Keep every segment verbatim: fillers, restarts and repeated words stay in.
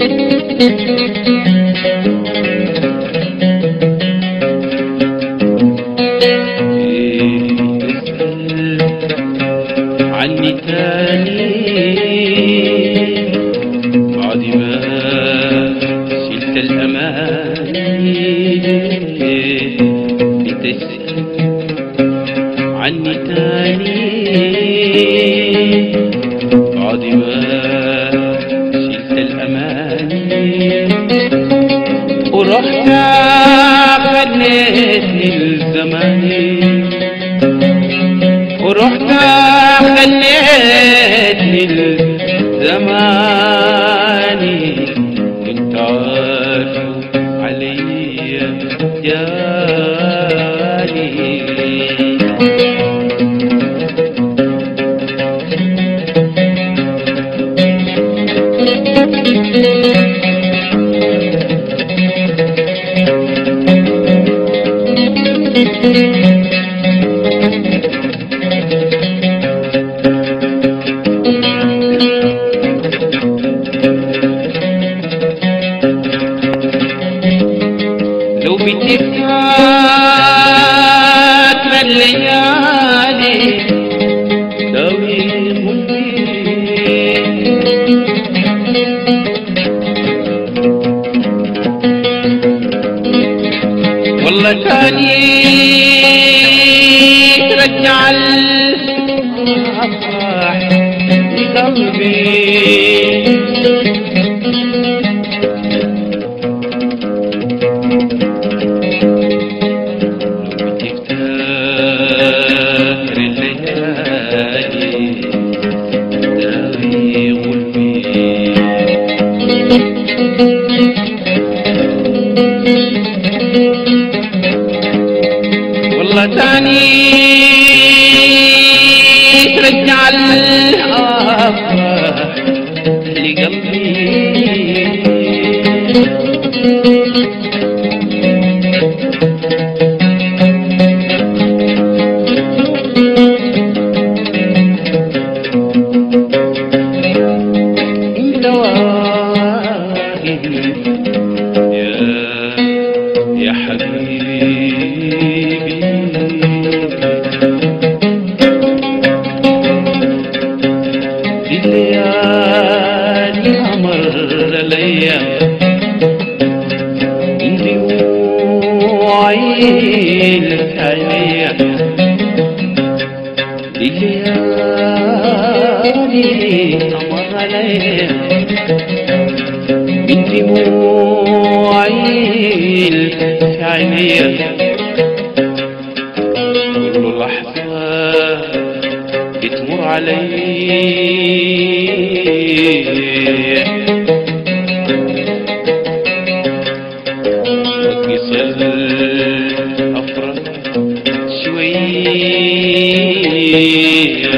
عني تاني بعد ما شلت الأماني بتسأل عني تاني بعد ما شلت الأماني ورحت خليتني الزماني ورحت خليتني الزماني وانت عارف عليا جاني لو بتفكر الليالي داوي قلبي والله تاني ترجع الأفراح لقلبي والله تاني ترجع الأفراح لقلبي انت واحد يا يا حبيبي الليالي مر الايام دموعي لك عليا الليالي مر الايام دموعي لك عليا كل لحظة بتمر علي وقص الأفراح شوية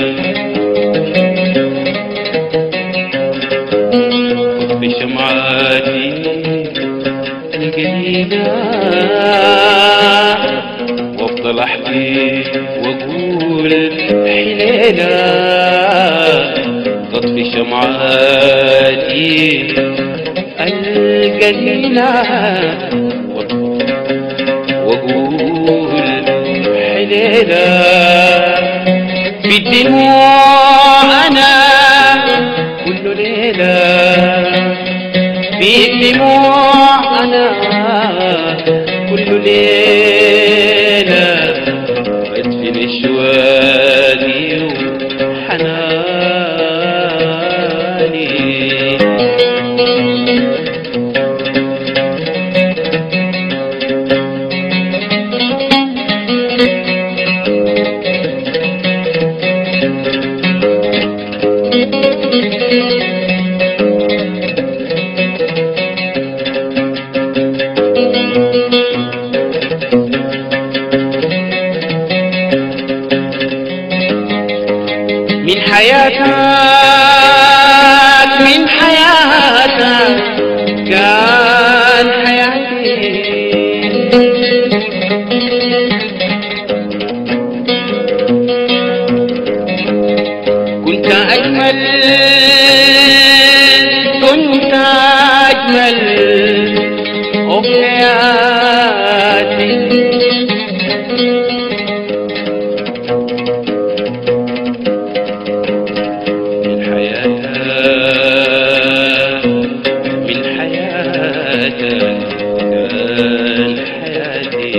وفي شمعاتي القليلة وافضل احكي واقول حليلة تطفي شمعاتي القليلة واقول حليلة بالدموع انا كل ليلة بالدموع انا كل ليلة ادفن اشواقي وحناني حياتي من حياتك من حياتك كان حياتي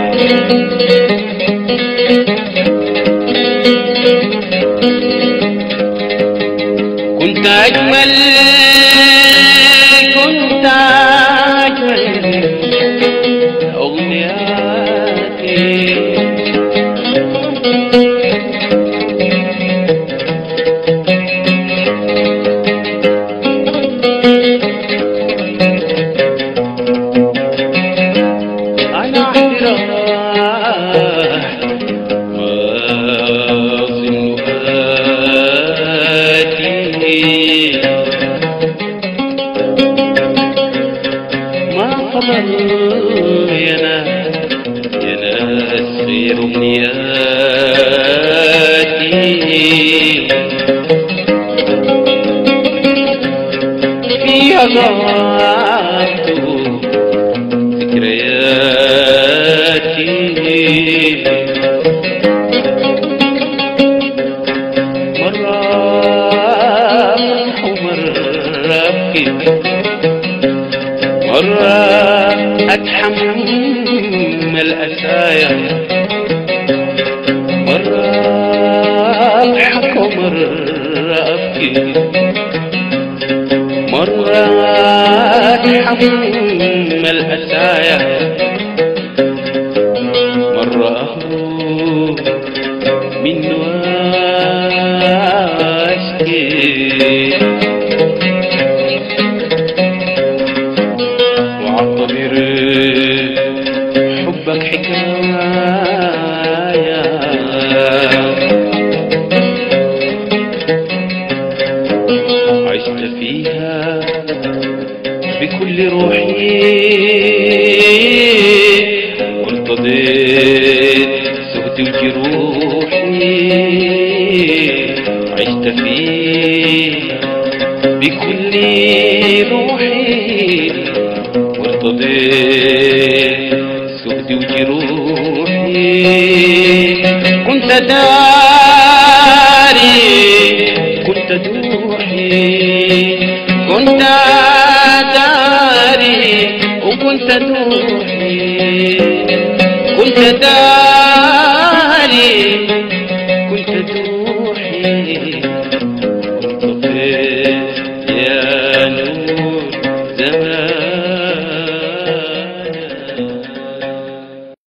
كنت أجمل كنت أجمل أغنياتي على احتراح ما أظن ما خبر يا ناس يا ناس غير أمنياتي فيها ضاعت ذكرياتي مرة ومرة أبكي مرة أتحمل أسايا مرة أضحك ومرة أبكي مرة أتحمل أسايا مرة أهرب من واشكي وأعتبر حبك حكاية عشت فيها بكل روحي وارتضيت سهدي وجروحي عشت فيها بكل روحي وارتضيت سهدي وجروحي كنت داري كنت دوحي كنت داري وكنت دوحي كنت داري كنت دوحي طفيت يا نور زمان